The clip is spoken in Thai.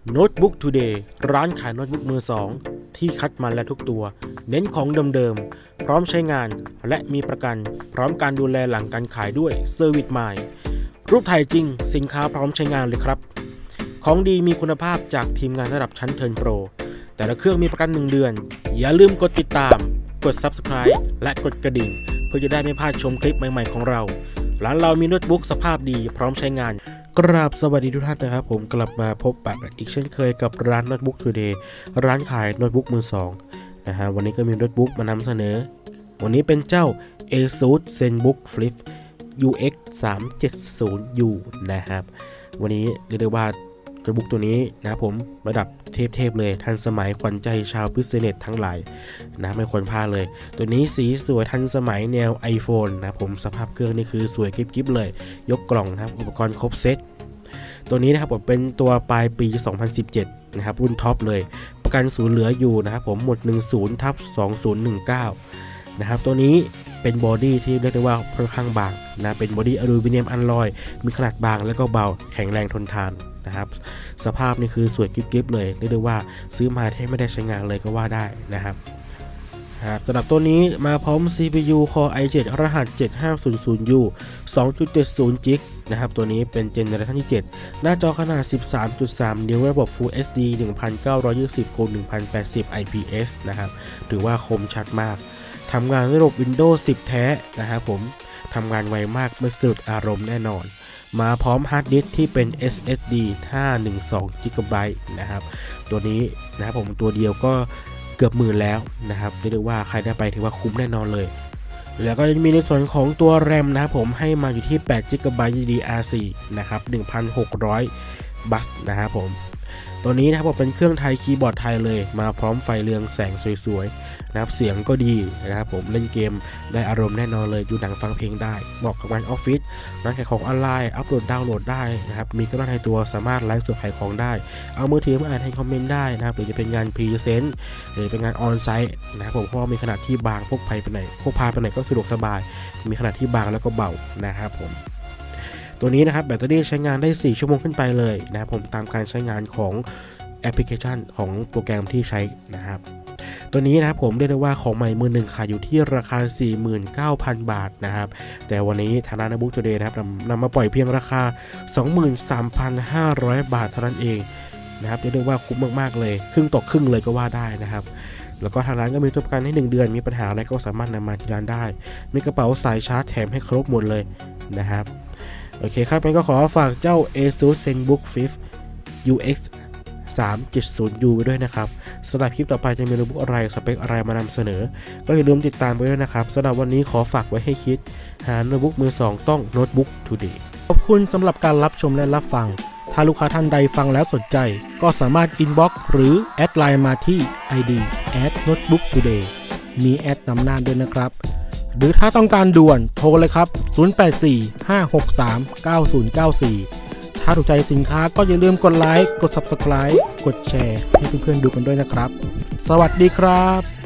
Notebook Today ร้านขายโน้ตบุ๊กมือสองที่คัดมาแล้วทุกตัวเน้นของเดิมๆพร้อมใช้งานและมีประกันพร้อมการดูแลหลังการขายด้วยเซอร์วิสใหม่รูปถ่ายจริงสินค้าพร้อมใช้งานเลยครับของดีมีคุณภาพจากทีมงานระดับชั้นเทิร์นโปรแต่ละเครื่องมีประกัน1 เดือนอย่าลืมกดติดตามกด Subscribe และกดกระดิ่งเพื่อจะได้ไม่พลาดชมคลิปใหม่ๆของเราร้านเรามีโน้ตบุ๊กสภาพดีพร้อมใช้งานกราบสวัสดีทุกท่านนะครับผมกลับมาพบปะกันอีกเช่นเคยกับร้าน Notebook Today ร้านขายโน้ตบุ๊กมือสองนะฮะวันนี้ก็มีโน้ตบุ๊กมานำเสนอวันนี้เป็นเจ้า ASUS ZenBook Flip UX 370U นะครับวันนี้เรียกได้ว่าโน้ตบุ๊กตัวนี้นะผมระดับเทพเลยทันสมัยขวัญใจชาวบิสเนสทั้งหลายนะไม่ควรพลาดเลยตัวนี้สีสวยทันสมัยแนว iPhone นะผมสภาพเครื่องนี่คือสวยกิ๊บๆเลยยกกล่องนะครับอุปกรณ์ครบเซตตัวนี้นะครับผมเป็นตัวปลายปี 2017 นะครับรุ่นท็อปเลยประกันศูนย์เหลืออยู่นะครับผมหมด 10/2019 นะครับตัวนี้เป็นบอดี้ที่เรียกได้ว่าค่อนข้างบางนะเป็นบอดี้อลูมิเนียมอัลลอยมีขนาดบางและก็เบาแข็งแรงทนทานนะครับสภาพนี่คือสวยกิ๊บๆเลยเรียกได้ว่าซื้อมาแทบไม่ได้ใช้งานเลยก็ว่าได้นะครับสำหรับตัวนี้มาพร้อม CPU Core i7 รหัส 7500U 2.70 GB นะครับตัวนี้เป็นเจเนอเรชั่นที่ 7 หน้าจอขนาด 13.3 นิ้วระบบ Full HD 1920x1080 IPS นะครับถือว่าคมชัดมากทำงานระบบ Windows 10 แท้นะครับผมทำงานไวมากไม่สะดุดอารมณ์แน่นอนมาพร้อมฮาร์ดดิสก์ที่เป็น SSD 512 GB นะครับตัวนี้นะครับผมตัวเดียวก็เกือบ10,000แล้วนะครับเรียกได้ว่าใครได้ไปถือว่าคุ้มแน่นอนเลยแล้วก็ยังมีในส่วนของตัว RAM นะครับผมให้มาอยู่ที่8 GB DDR4 นะครับ 1,600 บัสนะครับผมตัวนี้นะครับผมเป็นเครื่องไทยคีย์บอร์ดไทยเลยมาพร้อมไฟเรืองแสงสวยๆนะครับเสียงก็ดีนะครับผมเล่นเกมได้อารมณ์แน่นอนเลยดูหนังฟังเพลงได้เหมาะกับงานออฟฟิศงานขายของออนไลน์อัปโหลดดาวน์โหลดได้นะครับมีกล้องในตัวสามารถไลฟ์สดขายของได้เอามือถือมาอ่านให้คอมเมนต์ได้นะครับหรือจะเป็นงานพรีเซนต์หรือเป็นงานออนไซต์นะครับผมเพราะว่ามีขนาดที่บางพกพาไปไหนก็สะดวกสบายมีขนาดที่บางแล้วก็เบานะครับผมตัวนี้นะครับแบตเตอรี่ใช้งานได้4 ชั่วโมงขึ้นไปเลยนะครับผมตามการใช้งานของแอปพลิเคชันของโปรแกรมที่ใช้นะครับตัวนี้นะครับผมเรียกได้ว่าของใหม่มือหนึ่งขายอยู่ที่ราคา 49,000 บาทนะครับแต่วันนี้ทางร้าน Notebook Today นะครับนำมาปล่อยเพียงราคา 23,500 บาทเท่านั้นเองนะครับเรียกได้ว่าคุ้มมากๆเลยครึ่งต่อครึ่งเลยก็ว่าได้นะครับแล้วก็ทางร้านก็มีประกันให้1 เดือนมีปัญหาอะไรก็สามารถนำมาที่ร้านได้มีกระเป๋าสายชาร์จแถมให้ครบหมดเลยนะครับโอเคครับงั้นก็ขอฝากเจ้า ASUS ZenBook Flip UX 370U ไว้ด้วยนะครับสำหรับคลิปต่อไปจะมีโน้ตบุ๊กอะไรสเปคอะไรมานำเสนอก็อย่าลืมติดตามไว้ด้วยนะครับสำหรับวันนี้ขอฝากไว้ให้คิดหาโน้ตบุ๊กมือสองต้อง Notebook Today ขอบคุณสำหรับการรับชมและรับฟังถ้าลูกค้าท่านใดฟังแล้วสนใจก็สามารถอินบ็อกซ์หรือแอดไลน์มาที่ ID @Notebook Today มีแอดนำหน้าด้วยนะครับหรือถ้าต้องการด่วนโทรเลยครับ 0845639094 ถ้าถูกใจสินค้าก็อย่าลืมกดไลค์ กด Subscribe กดแชร์ให้เพื่อนๆดูกันด้วยนะครับ สวัสดีครับ